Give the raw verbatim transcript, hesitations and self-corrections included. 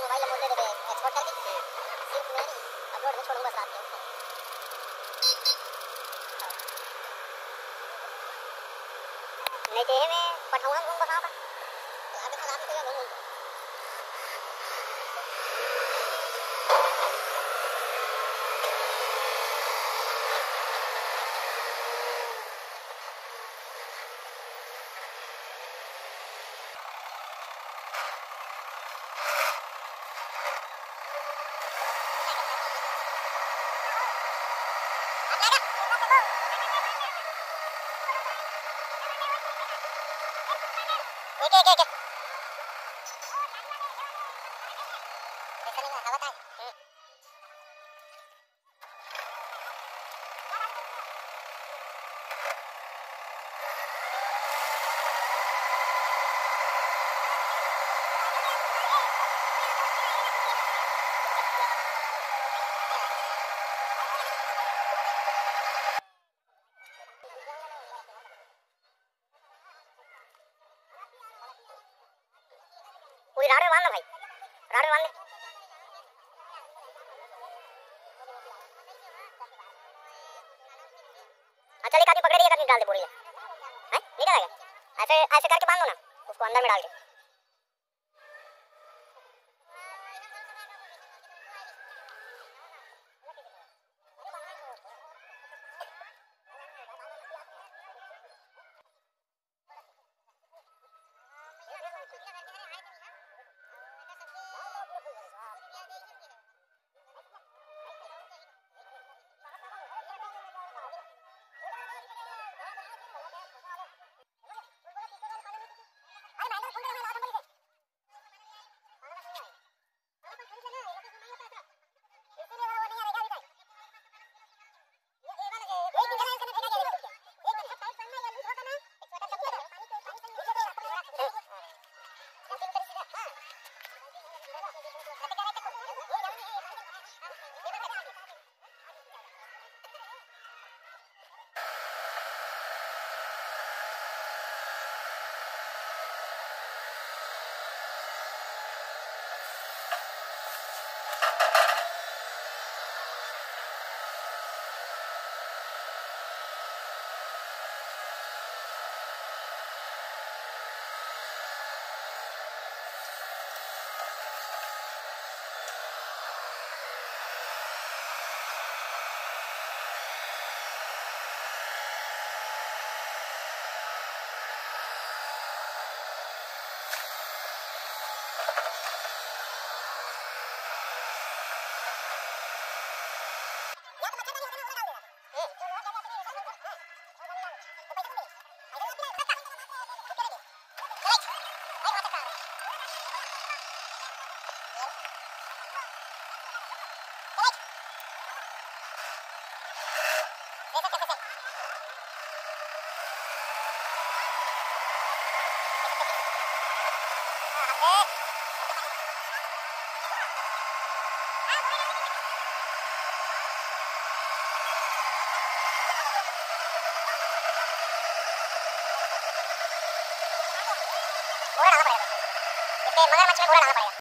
Mobile mode दे दे export कर दी सिर्फ मैं अपलोड में छोड़ूंगा साथ में नहीं तो मैं पठाऊंगा घूम बसाऊंगा आगे तो आगे तो घूम ओके ओके ओके ऐसा नहीं हवा था कोई राडर बांधना भाई राडर बांध ले अच्छा ले काटी पकड़ दिया काटी डाल दे बोरी है हैं निकल आएगा ऐसे ऐसे करके बांध दो ना उसको अंदर में डाल के मगरमच्छ में घोड़ा डालना पड़ेगा।